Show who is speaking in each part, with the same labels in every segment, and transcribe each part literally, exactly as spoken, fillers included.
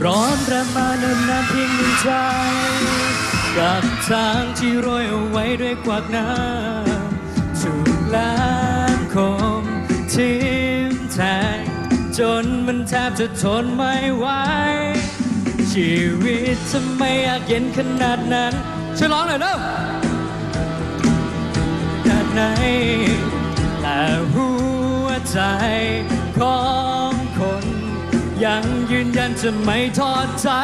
Speaker 1: ร้อนระมาเนิ่นนานเพียงหนึ่งใจกับทางที่โรยเอาไว้ด้วยกวากน้ำถูกแหลมคมทิ่มแทงจนมันแทบจะทนไม่ไหวชีวิตทำไมอยากเย็นขนาดนั้นช่วยร้องหน่อยเร็วขนาดไหนแต่หัวใจของคนยังยืนยันจะไม่ทอดใจ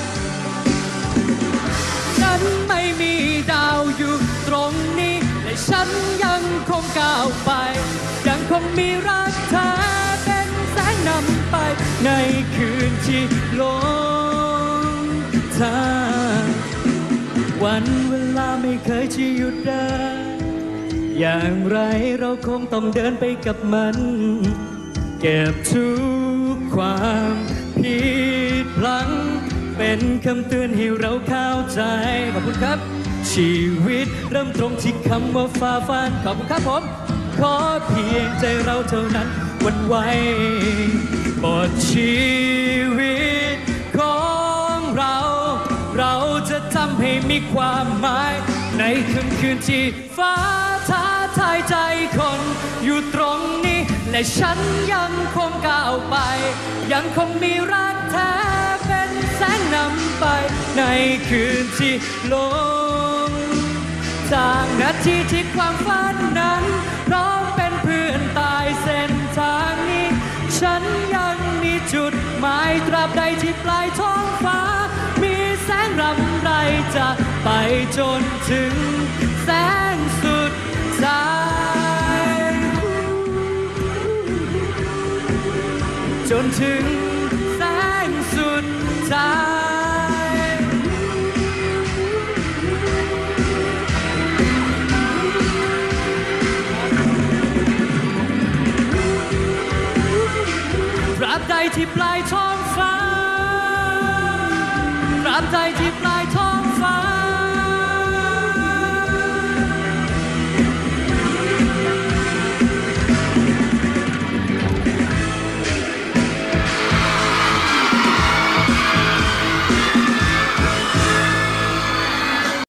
Speaker 1: ฉันไม่มีดาวอยู่ตรงนี้และฉันยังคงก้าวไปยังคงมีรักเธอเป็นแสงนำไปในคืนที่หลงทางวันเวลาไม่เคยจะหยุดเดินอย่างไรเราคงต้องเดินไปกับมันเก็บทุกความผิดพลั้งเป็นคำเตือนให้เราเข้าใจขอบคุณครับชีวิตเริ่มตรงที่คำว่าฝ่าฟันขอบคุณครับผมขอเพียงใจเราเท่านั้นวันไหวบทชีวิตของเราเราจะทำให้มีความหมายในค่ำคืนที่ฟ้าท้าทายใจคนอยู่ตรงนี้และฉันยังคงก้าวไปยังคงมีรักแท้เป็นแสงนำไปในคืนที่หลงทางนาทีที่ความฝันนั้นพร้อมเป็นเพื่อนตายเส้นทางนี้ฉันยังมีจุดหมายตราบใดที่ปลายท้องฟ้ามีแสงรำไรจะไปจนถึงแสงสุดท้ายจนถึงแสงสุดท้ายตราบใดที่ปลายท้องฟ้าตราบใดที่ปลาย